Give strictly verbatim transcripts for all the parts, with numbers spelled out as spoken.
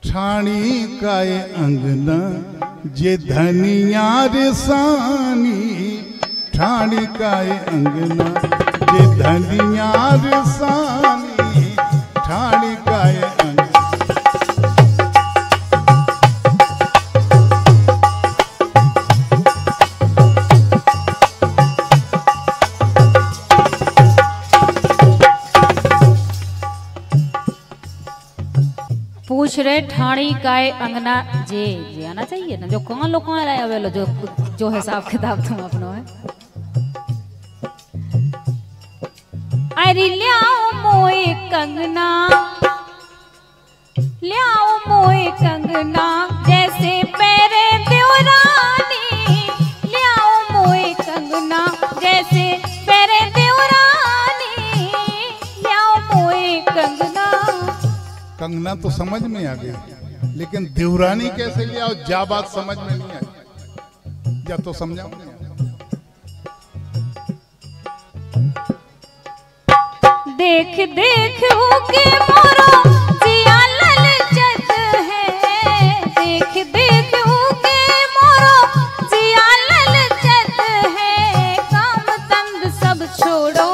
ठाणी काय अंगना जे धनिया रसानी, ठाणी काय अंगना जे धनिया रसानी, ठाणी काय अंगना। पूछ रहे ठाणी काय अंगना जे जे आना चाहिए ना, जो कौन लोग कौन लाया वेलो जो जो हिसाब किताब तुम अपनो है। अरे लियाओ मोए कंगना, लियाओ मोए कंगना जैसे पैरे देवरानी, लियाओ मोए कंगना जैसे पैरे देवरानी, लियाओ मोए कंगना। कंगना तो समझ में आ गई, लेकिन देवरानी कैसे लिया और जा बात समझ में नहीं आई, या तो समझाओ। देख देख के मोरो जिया ललचत है, देख देख के मोरो जिया ललचत है, काम तंद सब छोड़ो,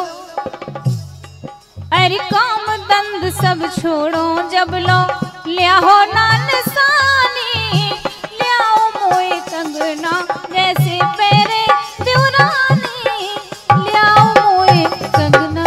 अरे काम तंद सब छोड़ो, जब लो लिया हो ना निशानी, लियाओ मोए कंगना जैसे पैरे देवरानी, लियाओ मोए कंगना।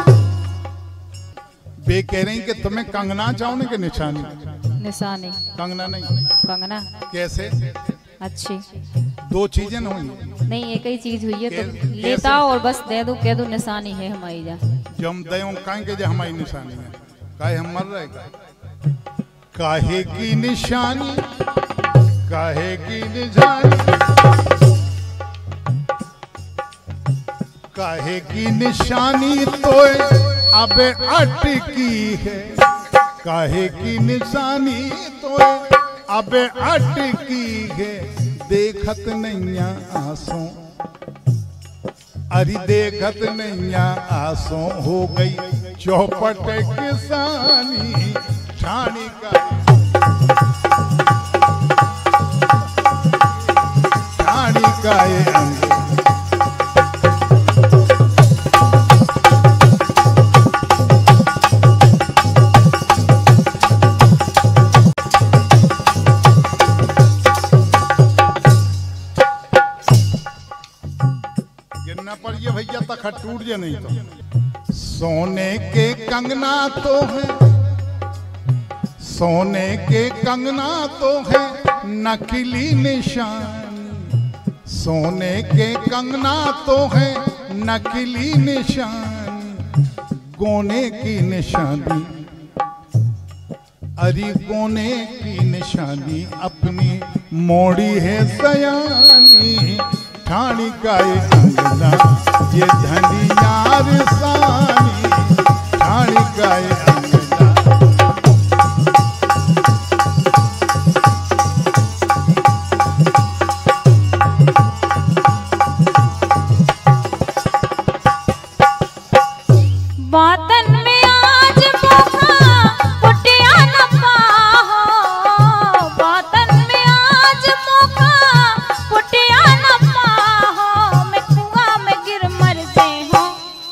वे कह रही कि तुम्हें कंगना चाहो ना कि निशानी? निशानी। कंगना नहीं। कंगना कैसे? अच्छी दो चीजें न हुई, नहीं एक ही चीज हुई है, तो लेता और बस दे दो, कह दो निशानी है हमारी। जा जो हम दे कहेंगे जो हमारी निशानी है, काहे हम मर रहे का? काहे की निशानी, काहे की निशानी, काहे की निशानी तो अबे अटकी है, काहे की निशानी तो अबे अटकी है, देखत नैया आंसू, अरे देखत नैया आंसू हो गई चौपट किसानी, ठाणी का ठाणी का ये अंग। गिरना पड़िए भैया तक टूट जाए नहीं तो। सोने के कंगना तो है, सोने के कंगना तो है नकली निशानी, सोने के कंगना तो है नकली निशानी, गोने की निशानी, अरे गोने की निशानी अपनी मोड़ी है सयानी, ठाणी का ये अंगना ये धनिया रसानी, ठाणी का ये अंगना। बातन में आज मोखा पुटिया न पाहो, बातन में आज मोखा पुटिया न पाहो, मैं कुआं में गिर मर जे हूँ,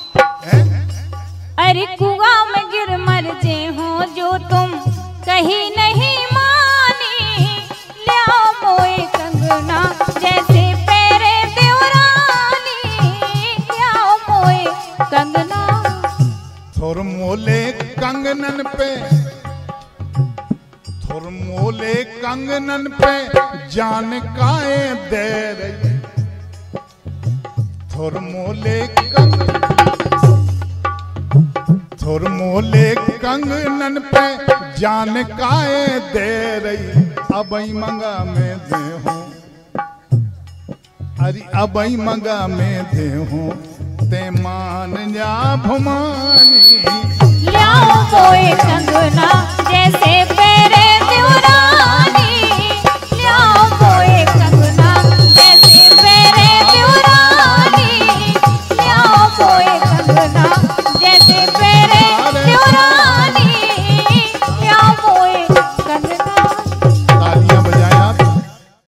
अरे कुआं में गिर मर जे हूँ, जो तुम कहीं नहीं मानी, लियाओ मोए कंगना जैसे पैरे देवरानी, लियाओ मोए कंगना। थोर मोले कंगनन पे, थोर मोले कंगनन पे जान काए दे रही, थोर मोले कंग थोर मोले कंगनन पे जान काए दे रही, अबई मंगा में दे हो, अरे अबई मंगा में दे हो, ते मान जा भुमानी, लियाओ मोए कंगना जैसे